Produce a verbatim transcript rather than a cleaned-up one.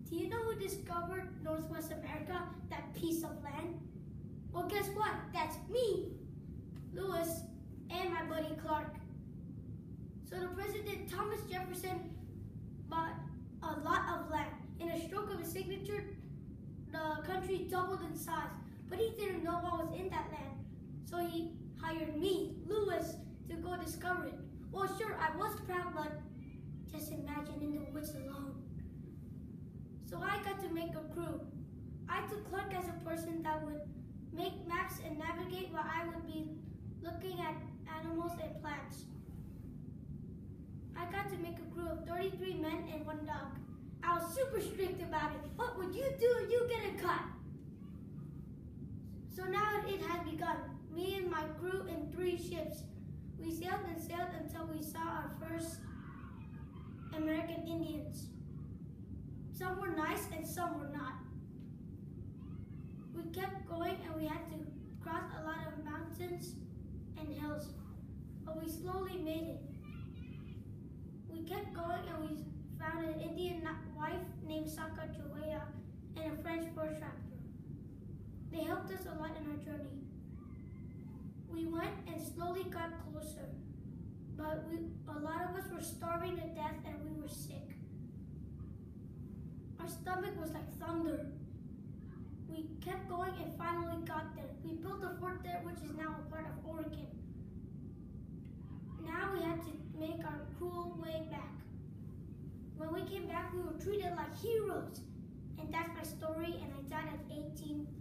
Do you know who discovered Northwest America, that piece of land? Well, guess what? That's me, Lewis, and my buddy Clark. So the President Thomas Jefferson bought a lot of land. In a stroke of his signature, the country doubled in size, but he didn't know what was in that land. So he hired me, Lewis, to go discover it. Well, sure, I was proud, but just imagine in the woods alone. So I got to make a crew. I took Clark as a person that would make maps and navigate, while I would be looking at animals and plants. I got to make a crew of thirty-three men and one dog. I was super strict about it. What would you do if you get a cut? So now it has begun. Me and my crew in three ships. We sailed and sailed until we saw our first American Indians. Some were nice and some were not. We kept going and we had to cross a lot of mountains and hills, but we slowly made it. We kept going and we found an Indian wife named Sacagawea and a French fur trapper. They helped us a lot in our journey. We went and slowly got closer, but we, a lot of us were starving to death and we were sick. Our stomach was like thunder. We kept going and finally got there. We built a fort there, which is now a part of Oregon. Now we had to make our cruel way back. When we came back, we were treated like heroes. And that's my story, and I died at eighteen